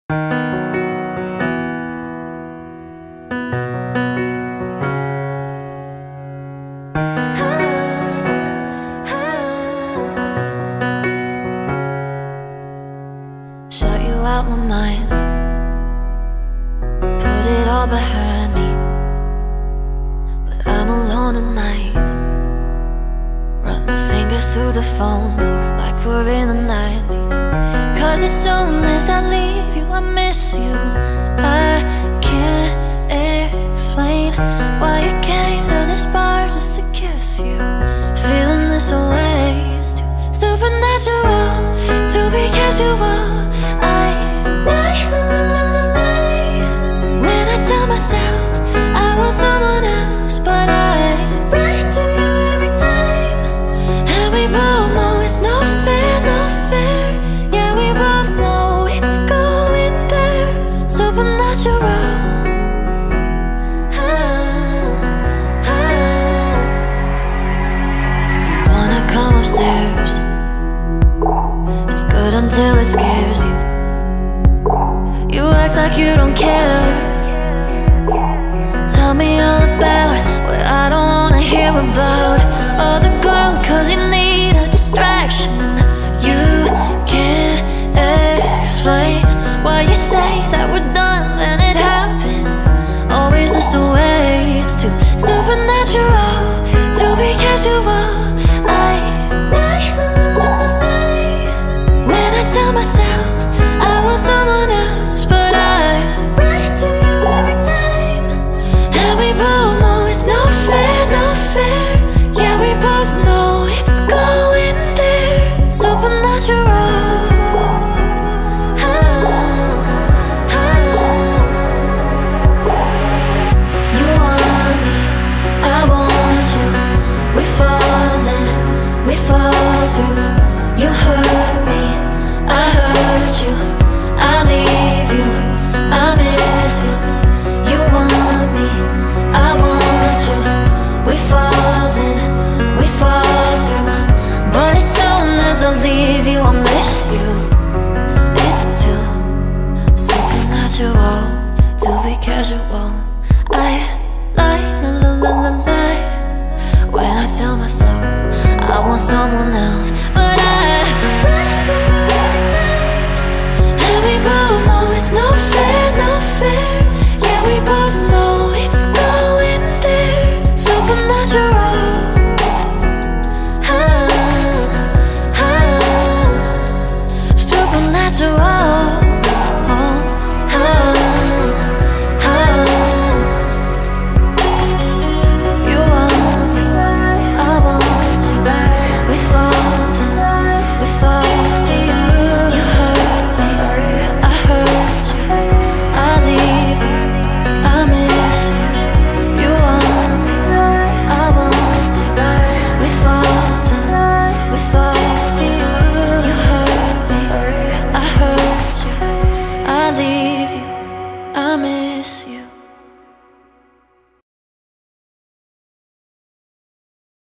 Shut you out my mind, put it all behind me. But I'm alone at night, run my fingers through the phone book like we're in the 90s. Cause as soon as I leave you, I miss you. I can't explain why you came to this bar just to kiss you. Feeling this way is too supernatural to be casual. I lie when I tell myself I want someone else, but I write to you every time. And we both know it's no fair, no fair. Yeah, we both know it's going there. Supernatural. You wanna come upstairs, it's good until it scares you. You act like you don't care. Tell me all about what I don't wanna hear about. All the girls, cause you need a distraction. You can't explain why you say that we're done, then it happens. Always this way, it's too supernatural to be casual. I lie when I tell myself I want someone else, but I write to you every time. And we both know it's no fair, no fair. Yeah, we both know it's going there. Supernatural. You want me, I want you. We falling, we fall through. You hurt me, I hurt you. I leave you, I miss you. You want me, I want you. We falling, we fall through. But as soon as I leave you, I miss you. It's too supernatural to be casual. I